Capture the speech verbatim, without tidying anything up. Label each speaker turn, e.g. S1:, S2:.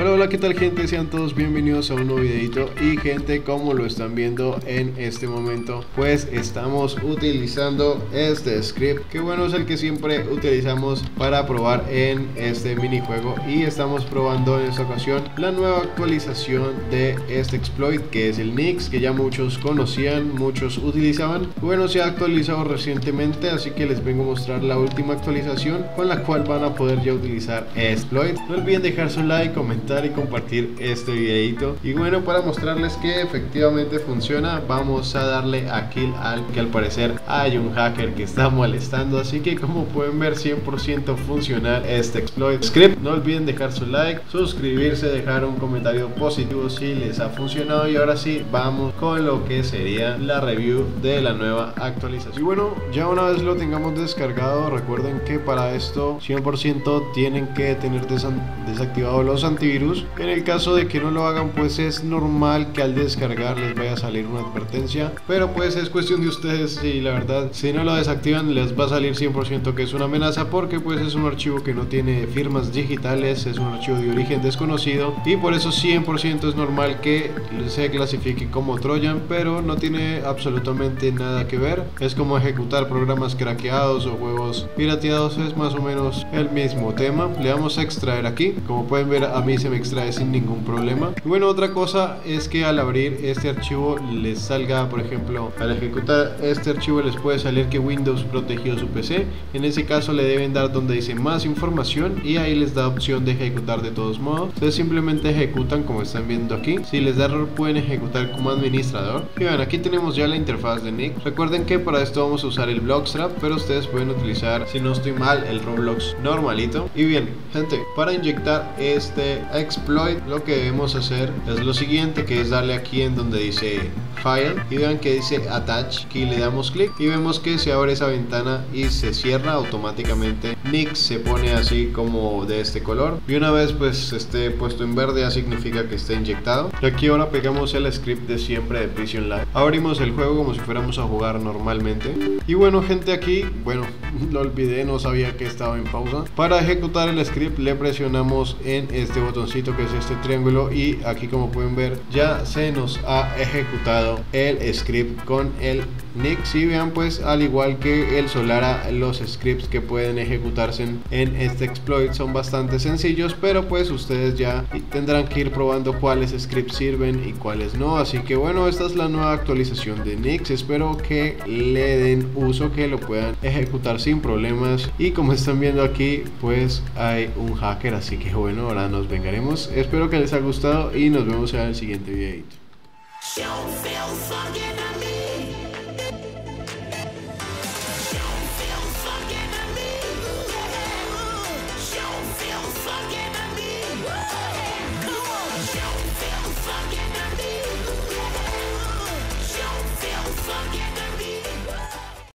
S1: Hola, hola, ¿qué tal, gente? Sean todos bienvenidos a un nuevo videito. Y gente, como lo están viendo en este momento, pues estamos utilizando este script, que bueno, es el que siempre utilizamos para probar en este minijuego. Y estamos probando en esta ocasión la nueva actualización de este exploit, que es el Nix, que ya muchos conocían, muchos utilizaban. Bueno, se ha actualizado recientemente, así que les vengo a mostrar la última actualización con la cual van a poder ya utilizar exploit. No olviden dejar su like, comentar y compartir este videito. Y bueno, para mostrarles que efectivamente funciona, vamos a darle a kill al que al parecer hay un hacker que está molestando. Así que como pueden ver, cien por ciento funcional este exploit script. No olviden dejar su like, suscribirse, dejar un comentario positivo si les ha funcionado. Y ahora sí, vamos con lo que sería la review de la nueva actualización. Y bueno, ya una vez lo tengamos descargado, recuerden que para esto cien por ciento tienen que tener desactivados los antivirus. En el caso de que no lo hagan, pues es normal que al descargar les vaya a salir una advertencia, pero pues es cuestión de ustedes. Y la verdad, si no lo desactivan, les va a salir cien por ciento que es una amenaza, porque pues es un archivo que no tiene firmas digitales, es un archivo de origen desconocido, y por eso cien por ciento es normal que se clasifique como Trojan, pero no tiene absolutamente nada que ver. Es como ejecutar programas craqueados o juegos pirateados, es más o menos el mismo tema. Le damos a extraer aquí, como pueden ver a mí se me extrae sin ningún problema. Y bueno, otra cosa es que al abrir este archivo les salga, por ejemplo, al ejecutar este archivo les puede salir que Windows protegió su P C. En ese caso le deben dar donde dice más información y ahí les da opción de ejecutar de todos modos. Ustedes simplemente ejecutan como están viendo aquí. Si les da error pueden ejecutar como administrador. Y bueno, aquí tenemos ya la interfaz de Nix. Recuerden que para esto vamos a usar el Blockstrap, pero ustedes pueden utilizar, si no estoy mal, el Roblox normalito. Y bien, gente, para inyectar este exploit lo que debemos hacer es lo siguiente, que es darle aquí en donde dice file y vean que dice attach. Aquí le damos clic y vemos que se abre esa ventana y se cierra automáticamente. Nix se pone así como de este color, y una vez pues esté puesto en verde ya significa que está inyectado. Y aquí ahora pegamos el script de siempre de Prison Live, abrimos el juego como si fuéramos a jugar normalmente. Y bueno, gente, aquí, bueno, lo olvidé, no sabía que estaba en pausa. Para ejecutar el script le presionamos en este botoncito que es este triángulo, y aquí como pueden ver ya se nos ha ejecutado el script con el Nix. Y vean, pues al igual que el Solara, los scripts que pueden ejecutarse en, en este exploit son bastante sencillos, pero pues ustedes ya tendrán que ir probando cuáles scripts sirven y cuáles no. Así que bueno, esta es la nueva actualización de Nix. Espero que le den uso, que lo puedan ejecutar sin problemas. Y como están viendo aquí, pues hay un hacker, así que bueno, ahora nos vengaremos. Espero que les haya gustado y nos vemos en el siguiente videito.
S2: Fucking